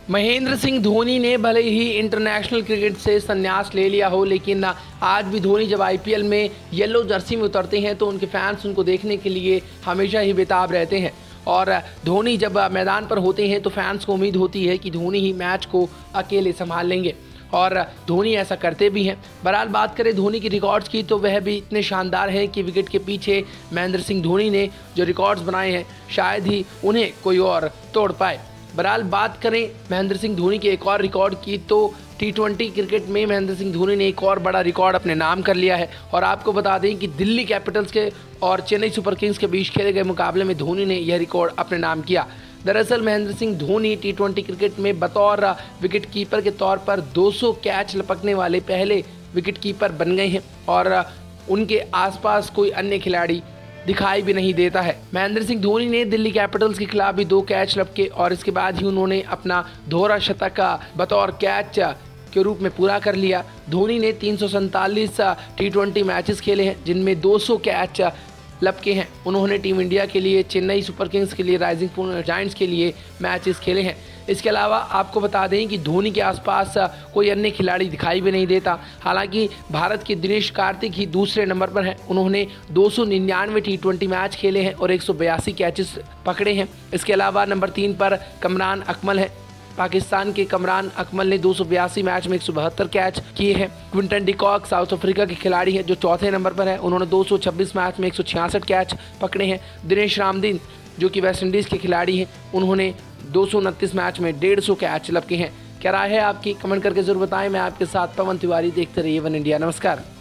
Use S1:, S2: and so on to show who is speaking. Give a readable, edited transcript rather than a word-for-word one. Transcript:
S1: महेंद्र सिंह धोनी ने भले ही international cricket से संन्यास ले लिया हो, लेकिन आज भी धोनी जब आईपीएल में येलो जर्सी में उतरते हैं तो उनके फैंस उनको देखने के लिए हमेशा ही बेताब रहते हैं। और धोनी जब मैदान पर होते हैं तो फैंस को उम्मीद होती है कि धोनी ही मैच को अकेले संभाल लेंगे, और धोनी ऐसा करते भी हैं। बहरहाल बात करें धोनी की रिकॉर्ड्स की तो वह भी इतने शानदार हैं कि विकेट के पीछे महेंद्र सिंह धोनी ने जो रिकॉर्ड्स बनाए हैं शायद ही उन्हें कोई और तोड़ पाए। बहरहाल बात करें महेंद्र सिंह धोनी के एक और रिकॉर्ड की तो T20 क्रिकेट में महेंद्र सिंह धोनी ने एक और बड़ा रिकॉर्ड अपने नाम कर लिया है। और आपको बता दें कि दिल्ली कैपिटल्स के और चेन्नई सुपर किंग्स के बीच खेले गए मुकाबले में धोनी ने यह रिकॉर्ड अपने नाम किया। दरअसल महेंद्र सिंह धोनी T20 क्रिकेट में बतौर विकेट कीपर के तौर पर 200 कैच लपकने वाले पहले विकेट कीपर बन गए हैं, और उनके आसपास कोई अन्य खिलाड़ी दिखाई भी नहीं देता है। महेंद्र सिंह धोनी ने दिल्ली कैपिटल्स के खिलाफ भी 2 कैच लपके और इसके बाद ही उन्होंने अपना दोहरा शतक बतौर कैच के रूप में पूरा कर लिया। धोनी ने 347 T20 मैचेस खेले हैं जिनमें 200 कैच लपके हैं। उन्होंने टीम इंडिया के लिए, चेन्नई सुपर किंग्स के लिए, राइजिंग पुणे जायंट्स के लिए मैचेस खेले हैं। इसके अलावा आपको बता दें कि धोनी के आसपास कोई अन्य खिलाड़ी दिखाई भी नहीं देता। हालांकि भारत के दिनेश कार्तिक ही दूसरे नंबर पर हैं। उन्होंने 299 T20 मैच खेले हैं और 182 कैचेस पकड़े हैं। इसके अलावा नंबर 3 पर कमरान अकमल है। पाकिस्तान के कमरान अकमल ने 282 मैच में 172 कैच किए हैं। क्विंटन डिकॉक साउथ अफ्रीका के खिलाड़ी हैं जो चौथे नंबर पर है। उन्होंने 226 मैच में 166 कैच पकड़े हैं। दिनेश रामदीन जो कि वेस्ट इंडीज़ के खिलाड़ी हैं, उन्होंने 229 मैच में 150 कैच लपके हैं। क्या राय है आपकी? कमेंट करके जरूर बताएं। मैं आपके साथ पवन तिवारी, देखते रहिए वन इंडिया। नमस्कार।